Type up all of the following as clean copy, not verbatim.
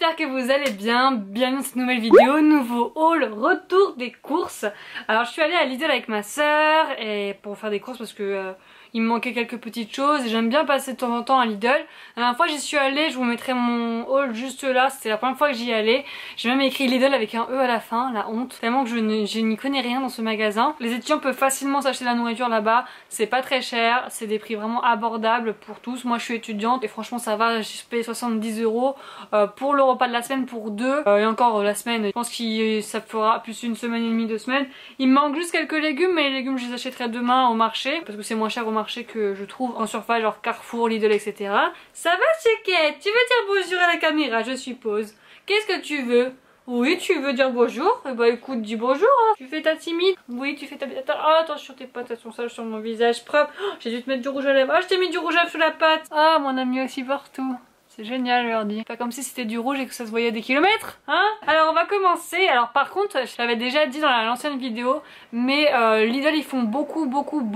j'espère que vous allez bien. Bienvenue dans cette nouvelle vidéo, nouveau haul, retour des courses. Alors je suis allée à Lidl avec ma soeur et pour faire des courses parce que il me manquait quelques petites choses et j'aime bien passer de temps en temps à Lidl. La dernière fois j'y suis allée, je vous mettrai mon haul juste là, c'était la première fois que j'y allais. J'ai même écrit Lidl avec un E à la fin, la honte. Tellement que je n'y connais rien dans ce magasin. Les étudiants peuvent facilement s'acheter de la nourriture là-bas, c'est pas très cher, c'est des prix vraiment abordables pour tous. Moi je suis étudiante et franchement ça va, j'ai payé 70 € pour le repas de la semaine pour deux. Et encore la semaine, je pense que ça fera plus une semaine et demie, 2 semaines. Il me manque juste quelques légumes, mais les légumes je les achèterai demain au marché parce que c'est moins cher au marché que je trouve en surface, genre Carrefour, Lidl, etc. Ça va Chiquette? Tu veux dire bonjour à la caméra, je suppose? Qu'est-ce que tu veux? Oui, tu veux dire bonjour? Eh bah écoute, dis bonjour, hein. Tu fais ta timide? Oui, tu fais ta... Oh, attention tes pattes, elles sont sales sur mon visage propre. Oh, j'ai dû te mettre du rouge à lèvres. Ah, je t'ai mis du rouge à lèvres sous la patte. Ah, mon ami aussi partout. C'est génial, je leur dis. Pas comme si c'était du rouge et que ça se voyait à des kilomètres, hein? Alors on va commencer. Alors par contre, je l'avais déjà dit dans l'ancienne vidéo, mais Lidl ils font beaucoup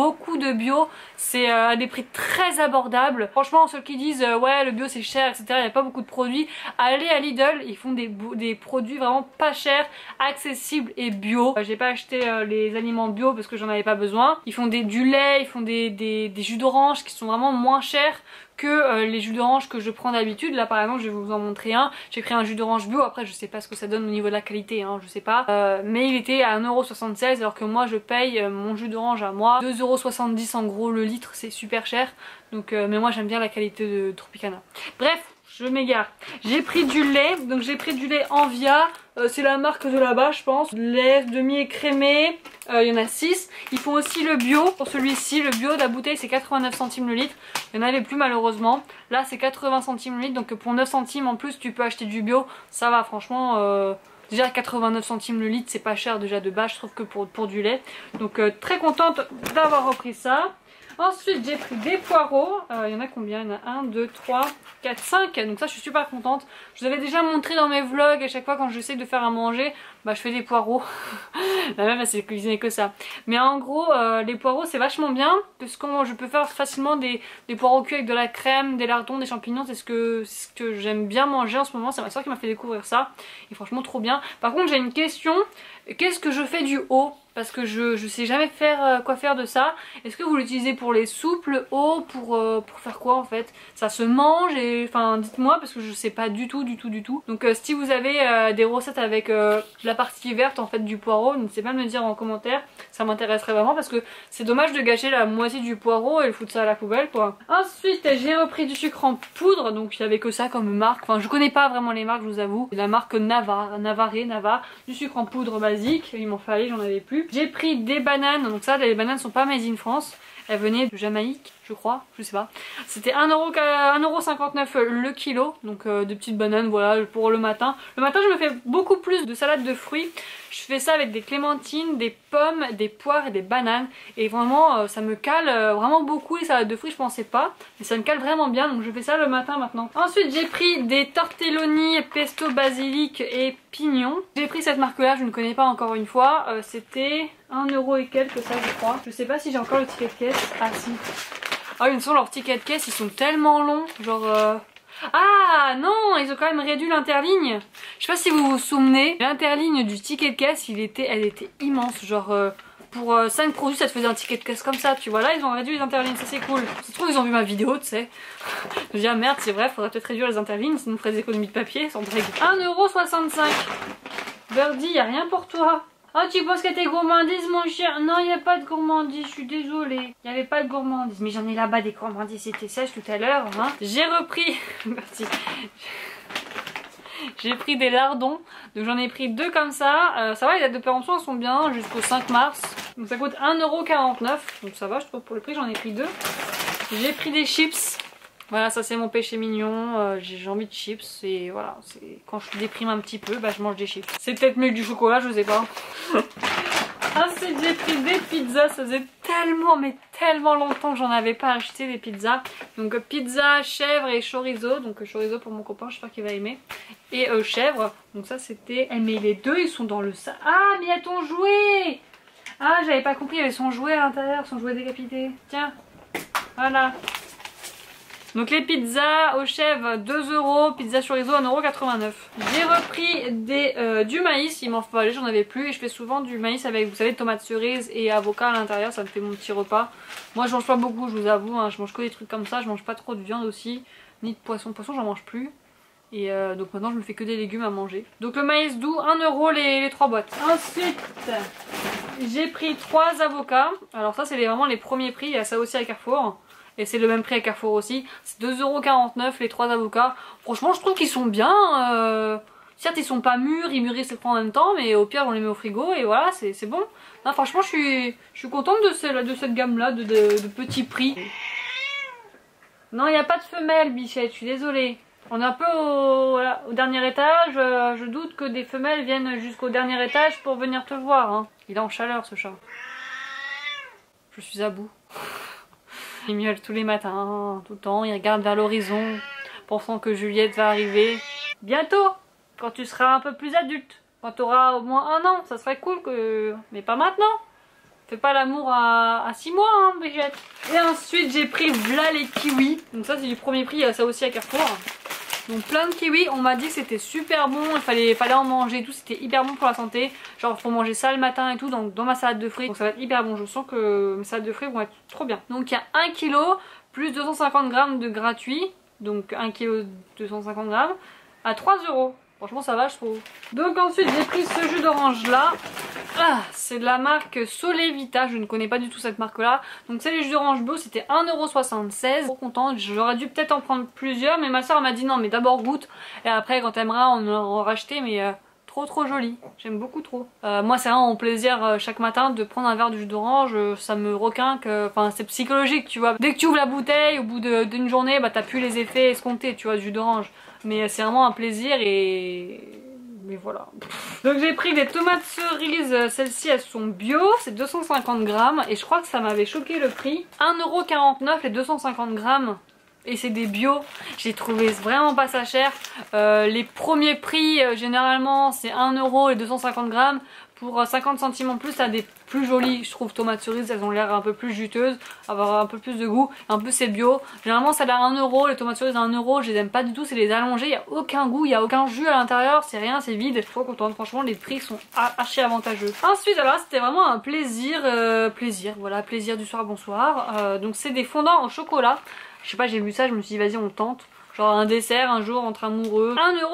de bio. C'est à des prix très abordables. Franchement, ceux qui disent ouais le bio c'est cher, etc. Il n'y a pas beaucoup de produits. Allez à Lidl, ils font des produits vraiment pas chers, accessibles et bio. J'ai pas acheté les aliments bio parce que j'en avais pas besoin. Ils font du lait, ils font des jus d'orange qui sont vraiment moins chers que les jus d'orange que je prends d'habitude. Là par exemple je vais vous en montrer un. J'ai pris un jus d'orange bio, après je sais pas ce que ça donne au niveau de la qualité, hein, je sais pas. Mais il était à 1,76 € alors que moi je paye mon jus d'orange à moi 2,70 € en gros le litre, c'est super cher. Donc mais moi j'aime bien la qualité de Tropicana. Bref, je m'égare. J'ai pris du lait, donc j'ai pris du lait Envia, c'est la marque de là-bas je pense. Lait demi-écrémé, il y en a 6. Ils font aussi le bio, pour celui-ci le bio, la bouteille c'est 89 centimes le litre. Il y en avait plus malheureusement, là c'est 80 centimes le litre, donc pour 9 centimes en plus tu peux acheter du bio, ça va franchement. Déjà 89 centimes le litre c'est pas cher déjà de base je trouve que pour du lait. Donc très contente d'avoir repris ça. Ensuite j'ai pris des poireaux, il y en a combien? Il y en a 1, 2, 3, 4, 5, donc ça je suis super contente. Je vous avais déjà montré dans mes vlogs, à chaque fois quand j'essaie de faire à manger, bah je fais des poireaux. La même elle sait cuisiner que ça. Mais en gros les poireaux c'est vachement bien, parce que je peux faire facilement des poireaux cuits avec de la crème, des lardons, des champignons, c'est ce que j'aime bien manger en ce moment, c'est ma soeur qui m'a fait découvrir ça. Et franchement trop bien. Par contre j'ai une question, qu'est-ce que je fais du haut? Parce que je sais jamais faire quoi faire de ça. Est-ce que vous l'utilisez pour les soupes, le haut, pour faire quoi en fait? Ça se mange et enfin dites-moi parce que je sais pas du tout. Donc si vous avez des recettes avec la partie verte en fait du poireau, n'hésitez pas à me le dire en commentaire. Ça m'intéresserait vraiment parce que c'est dommage de gâcher la moitié du poireau et le foutre ça à la poubelle quoi. Ensuite j'ai repris du sucre en poudre, donc il y avait que ça comme marque. Enfin je connais pas vraiment les marques je vous avoue. La marque Navar, du sucre en poudre basique, il m'en fallait, j'en avais plus. J'ai pris des bananes, donc ça les bananes sont pas made in France, elles venaient de Jamaïque je crois, je sais pas. C'était 1,59 € le kilo, donc de petites bananes voilà pour le matin. Le matin je me fais beaucoup plus de salade de fruits, je fais ça avec des clémentines, des pommes, des poires et des bananes et vraiment ça me cale vraiment beaucoup les salades de fruits, je pensais pas, mais ça me cale vraiment bien donc je fais ça le matin maintenant. Ensuite j'ai pris des tortelloni pesto basilic et pignon. J'ai pris cette marque là, je ne connais pas encore une fois, c'était 1 € et quelques ça je crois. Je sais pas si j'ai encore le ticket de caisse, ah si. Ah une façon leurs tickets de caisse ils sont tellement longs, genre ah non, ils ont quand même réduit l'interligne. Je sais pas si vous vous souvenez, l'interligne du ticket de caisse elle était immense, genre pour 5 produits ça te faisait un ticket de caisse comme ça, tu vois. Là ils ont réduit les interlignes, ça c'est cool. Ça se trouve ils ont vu ma vidéo tu sais. Je me dis ah merde c'est vrai, faudrait peut-être réduire les interlignes, sinon on ferait des économies de papier, sans blague. 1,65 €. Birdie, y a rien pour toi. Oh tu penses que t'es gourmandise mon cher? Non il n'y a pas de gourmandise, je suis désolée. Il n'y avait pas de gourmandise. Mais j'en ai là-bas des gourmandises, c'était sèche tout à l'heure. Hein. J'ai repris... Merci. J'ai pris des lardons. Donc j'en ai pris 2 comme ça. Ça va, les dates de péremption elles sont bien jusqu'au 5 mars. Donc ça coûte 1,49 €. Donc ça va, je trouve pour le prix j'en ai pris 2. J'ai pris des chips. Voilà, ça c'est mon péché mignon, j'ai envie de chips et voilà, quand je déprime un petit peu, bah je mange des chips. C'est peut-être mieux que du chocolat, je sais pas. Ensuite j'ai pris des pizzas, ça faisait tellement mais tellement longtemps que j'en avais pas acheté des pizzas. Donc pizza, chèvre et chorizo, donc chorizo pour mon copain, j'espère qu'il va aimer. Et chèvre, donc ça c'était... Eh, mais les deux ils sont dans le sac. Ah mais il y a ton jouet. Ah j'avais pas compris, il y avait son jouet à l'intérieur, son jouet décapité. Tiens, voilà. Donc les pizzas au chèvre 2 euros, pizza chorizo 1,89 €. J'ai repris du maïs, il m'en fallait, j'en avais plus et je fais souvent du maïs avec, vous savez, tomates cerises et avocat à l'intérieur, ça me fait mon petit repas. Moi je mange pas beaucoup, je vous avoue, hein, je mange que des trucs comme ça, je mange pas trop de viande aussi, ni de poisson, poisson j'en mange plus. Et donc maintenant je me fais que des légumes à manger. Donc le maïs doux, 1 € les 3 boîtes. Ensuite j'ai pris 3 avocats. Alors ça c'est vraiment les premiers prix, il y a ça aussi à Carrefour. Et c'est le même prix à Carrefour aussi. C'est 2,49 € les 3 avocats. Franchement je trouve qu'ils sont bien. Certes ils sont pas mûrs, ils mûrissent en même temps. Mais au pire on les met au frigo et voilà c'est bon. Non, franchement je suis contente de cette gamme là de petits prix. Non il n'y a pas de femelle Bichette, je suis désolée. On est un peu voilà, au dernier étage, je doute que des femelles viennent jusqu'au dernier étage pour venir te voir. Hein. Il est en chaleur ce chat. Je suis à bout. Il miaule tous les matins, tout le temps, il regarde vers l'horizon, pensant que Juliette va arriver. Bientôt, quand tu seras un peu plus adulte, quand tu auras au moins 1 an, ça serait cool que... Mais pas maintenant. Fais pas l'amour à 6 mois, hein, Brigitte. Et ensuite j'ai pris voilà les kiwis. Donc ça c'est du premier prix, il y a ça aussi à Carrefour. Donc plein de kiwis, on m'a dit que c'était super bon, il fallait en manger et tout, c'était hyper bon pour la santé. Genre faut manger ça le matin et tout dans ma salade de fruits. Donc ça va être hyper bon, je sens que mes salades de fruits vont être trop bien. Donc il y a 1 kg plus 250 g de gratuit. Donc 1 kg 250 g à 3 €. Franchement ça va je trouve. Donc ensuite j'ai pris ce jus d'orange là. Ah, c'est de la marque Solevita, je ne connais pas du tout cette marque là. Donc c'est les jus d'orange bio, c'était 1,76 €. Trop contente, j'aurais dû peut-être en prendre plusieurs. Mais ma soeur m'a dit non mais d'abord goûte. Et après quand t'aimeras on en racheter mais... trop joli, j'aime beaucoup trop. Moi c'est vraiment mon plaisir chaque matin de prendre un verre de jus d'orange, ça me requinque, enfin c'est psychologique tu vois. Dès que tu ouvres la bouteille au bout d'une journée bah t'as plus les effets escomptés tu vois du jus d'orange. Mais c'est vraiment un plaisir et... Mais voilà. Donc j'ai pris des tomates cerises, celles-ci elles sont bio, c'est 250 g et je crois que ça m'avait choqué le prix. 1,49 € les 250 g. Et c'est des bio, j'ai trouvé vraiment pas ça cher. Les premiers prix généralement c'est 1 € les 250 g. Pour 50 centimes en plus t'as des plus jolies je trouve tomates cerises, elles ont l'air un peu plus juteuses, avoir un peu plus de goût. En plus c'est bio, généralement ça a l'air 1 € les tomates cerises à 1 €, je les aime pas du tout, c'est les allongées, il n'y a aucun goût, il n'y a aucun jus à l'intérieur, c'est rien, c'est vide. Je suis trop contente, franchement les prix sont archi avantageux. Ensuite alors c'était vraiment un plaisir, voilà, plaisir du soir bonsoir. Donc c'est des fondants au chocolat. Je sais pas, j'ai vu ça, je me suis dit vas-y on tente. Genre un dessert un jour entre amoureux.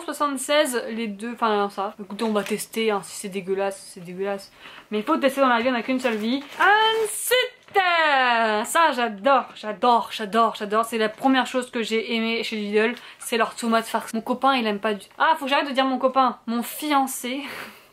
1,76 € les deux, enfin ça. Écoutez on va tester, hein, si c'est dégueulasse, c'est dégueulasse. Mais il faut tester dans la vie, on n'a qu'une seule vie. Ensuite, ça j'adore. C'est la première chose que j'ai aimé chez Lidl, c'est leur tomate farcie. Mon copain il aime pas du... Ah faut que j'arrête de dire mon copain, mon fiancé.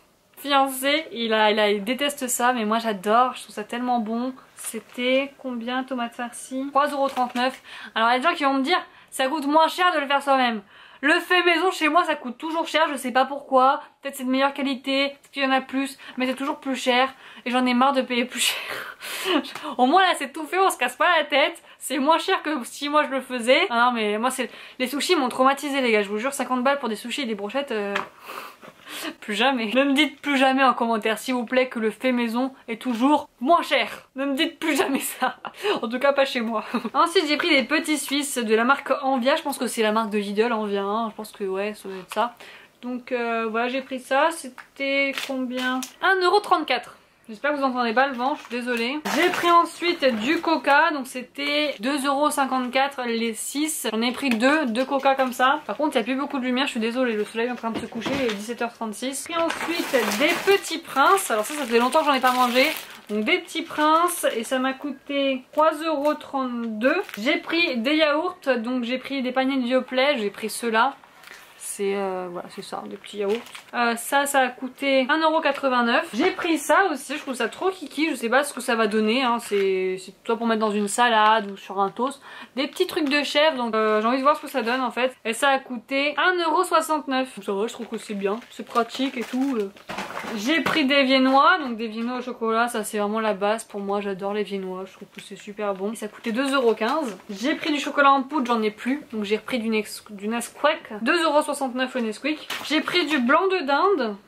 Il déteste ça, mais moi j'adore, je trouve ça tellement bon. C'était combien tomates farcies? 3,39 €. Alors il y a des gens qui vont me dire ça coûte moins cher de le faire soi-même. Le fait maison chez moi ça coûte toujours cher, je sais pas pourquoi. Peut-être c'est de meilleure qualité, peut-être qu'il y en a plus, mais c'est toujours plus cher. Et j'en ai marre de payer plus cher. Au moins là c'est tout fait, on se casse pas la tête. C'est moins cher que si moi je le faisais. Ah non mais moi c'est... Les sushis m'ont traumatisé les gars, je vous jure 50 balles pour des sushis et des brochettes... Plus jamais. Ne me dites plus jamais en commentaire s'il vous plaît que le fait maison est toujours moins cher. Ne me dites plus jamais ça. En tout cas pas chez moi. Ensuite j'ai pris des petits Suisses de la marque Envia. Je pense que c'est la marque de Lidl Envia. Hein. Je pense que ouais ça doit être ça. Donc voilà j'ai pris ça. C'était combien? 1,34 €. J'espère que vous entendez pas le vent, je suis désolée. J'ai pris ensuite du coca, donc c'était 2,54 € les 6. J'en ai pris deux coca comme ça. Par contre il n'y a plus beaucoup de lumière, je suis désolée, le soleil est en train de se coucher, il est 17h36. J'ai pris ensuite des petits princes, alors ça fait longtemps que j'en ai pas mangé. Donc des petits princes et ça m'a coûté 3,32 €. J'ai pris des yaourts, donc j'ai pris des paniers de Yoplait, j'ai pris ceux-là. C'est voilà, c'est ça, des petits yaourts. Ça a coûté 1,89 €. J'ai pris ça aussi, je trouve ça trop kiki, je sais pas ce que ça va donner. Hein. C'est soit pour mettre dans une salade ou sur un toast. Des petits trucs de chèvre, donc j'ai envie de voir ce que ça donne en fait. Et ça a coûté 1,69 €. Ça va, je trouve que c'est bien, c'est pratique et tout. J'ai pris des viennois, donc des viennois au chocolat, ça c'est vraiment la base pour moi, j'adore les viennois, je trouve que c'est super bon. Et ça coûtait 2,15 €. J'ai pris du chocolat en poudre, j'en ai plus, donc j'ai repris du Nesquik, 2,69 € le Nesquik. J'ai pris du blanc de dinde,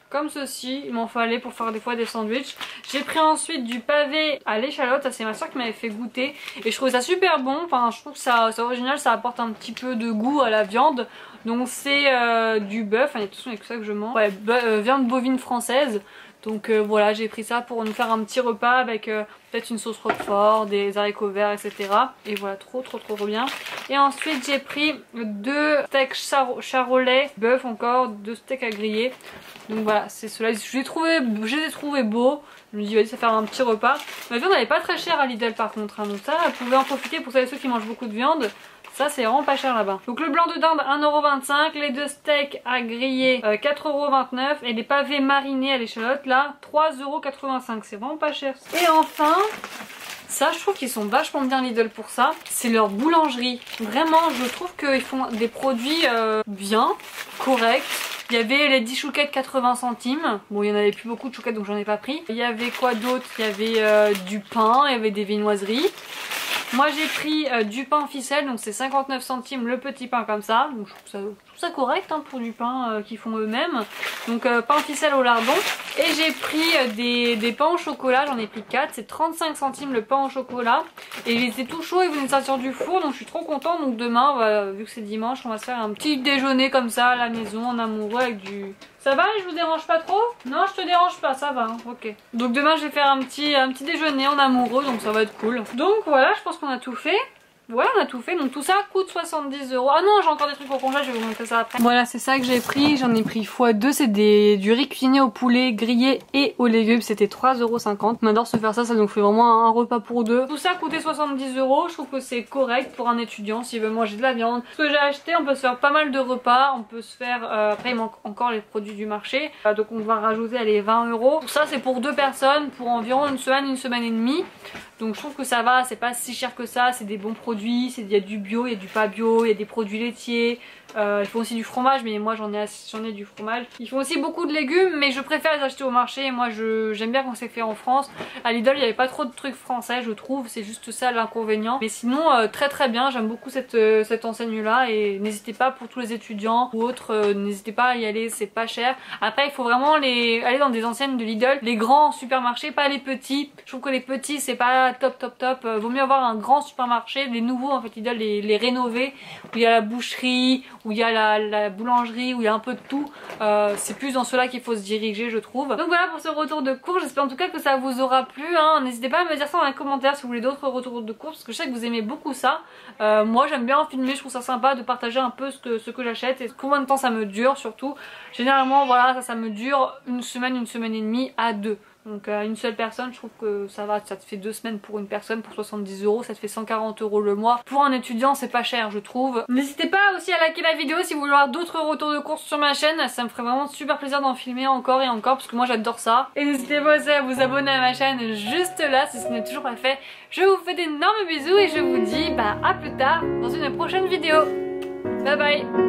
comme ceci, il m'en fallait pour faire des fois des sandwichs. J'ai pris ensuite du pavé à l'échalote, ça c'est ma soeur qui m'avait fait goûter et je trouvais ça super bon, enfin je trouve que ça c'est original, ça apporte un petit peu de goût à la viande. Donc c'est du bœuf, de toute façon il n'y a que ça que je mange, ouais, viande bovine française. Donc voilà, j'ai pris ça pour nous faire un petit repas avec peut-être une sauce roquefort, des haricots verts, etc. Et voilà, trop bien. Et ensuite j'ai pris 2 steaks charolais, bœuf encore, 2 steaks à griller. Donc voilà, c'est cela. Je les ai trouvés beaux. Je me dis vas-y, ça va faire un petit repas. La viande elle est pas très chère à Lidl par contre, hein. Donc ça, vous pouvez en profiter pour celles et ceux qui mangent beaucoup de viande. Ça c'est vraiment pas cher là-bas. Donc le blanc de dinde 1,25 €, les 2 steaks à griller 4,29 € et les pavés marinés à l'échalote là 3,85 €. C'est vraiment pas cher. Et enfin, ça je trouve qu'ils sont vachement bien Lidl pour ça. C'est leur boulangerie. Vraiment je trouve qu'ils font des produits bien, corrects. Il y avait les 10 chouquettes 80 centimes. Bon, il y en avait plus beaucoup de chouquettes donc j'en ai pas pris. Il y avait quoi d'autre? Il y avait du pain, il y avait des viennoiseries. Moi j'ai pris du pain ficelle, donc c'est 59 centimes le petit pain comme ça. Donc je trouve ça correct hein, pour du pain qu'ils font eux-mêmes. Donc pain ficelle au lardon. Et j'ai pris des pains au chocolat, j'en ai pris 4, c'est 35 centimes le pain au chocolat. Et il était tout chaud, il venait de sortir du four, donc je suis trop contente. Donc demain, vu que c'est dimanche, on va se faire un petit déjeuner comme ça à la maison en amoureux avec du... Ça va, je vous dérange pas trop? Non, je te dérange pas, ça va, hein, ok. Donc demain je vais faire un petit déjeuner en amoureux, donc ça va être cool. Donc voilà, je pense qu'on a tout fait. Voilà, on a tout fait, donc tout ça coûte 70 €. Ah non, j'ai encore des trucs au congèle, je vais vous montrer ça après. Voilà, c'est ça que j'ai pris, j'en ai pris x2, c'est du riz cuisiné au poulet, grillé et aux légumes, c'était 3,50 €. On adore se faire ça, ça nous fait vraiment un repas pour deux. Tout ça coûtait 70 €, je trouve que c'est correct pour un étudiant s'il veut manger de la viande. Ce que j'ai acheté, on peut se faire pas mal de repas, on peut se faire... après il manque encore les produits du marché, donc on va rajouter les 20 €. Ça c'est pour 2 personnes, pour environ une semaine et demie. Donc je trouve que ça va, c'est pas si cher que ça, c'est des bons produits, il y a du bio, il y a du pas bio, il y a des produits laitiers. Ils font aussi du fromage, mais moi j'en ai du fromage. Ils font aussi beaucoup de légumes, mais je préfère les acheter au marché. Moi j'aime bien quand c'est fait en France. À Lidl il n'y avait pas trop de trucs français je trouve, c'est juste ça l'inconvénient. Mais sinon très bien, j'aime beaucoup cette enseigne là. Et n'hésitez pas pour tous les étudiants ou autres, n'hésitez pas à y aller, c'est pas cher. Après il faut vraiment aller dans des enseignes de Lidl, les grands supermarchés, pas les petits. Je trouve que les petits c'est pas top. Vaut mieux avoir un grand supermarché, les nouveaux en fait Lidl, les rénover, où il y a la boucherie, où il y a la boulangerie, où il y a un peu de tout. C'est plus dans cela qu'il faut se diriger je trouve. Donc voilà pour ce retour de cours, j'espère en tout cas que ça vous aura plu hein. N'hésitez pas à me dire ça dans les commentaires si vous voulez d'autres retours de cours, parce que je sais que vous aimez beaucoup ça. Moi j'aime bien filmer, je trouve ça sympa de partager un peu ce que j'achète et combien de temps ça me dure surtout. Généralement voilà, ça me dure une semaine et demie à 2. Donc à une seule personne je trouve que ça va, ça te fait 2 semaines pour une personne pour 70 €, ça te fait 140 € le mois. Pour un étudiant c'est pas cher je trouve. N'hésitez pas aussi à liker la vidéo si vous voulez avoir d'autres retours de courses sur ma chaîne, ça me ferait vraiment super plaisir d'en filmer encore et encore parce que moi j'adore ça. Et n'hésitez pas aussi à vous abonner à ma chaîne juste là si ce n'est toujours pas fait. Je vous fais d'énormes bisous et je vous dis à plus tard dans une prochaine vidéo. Bye bye.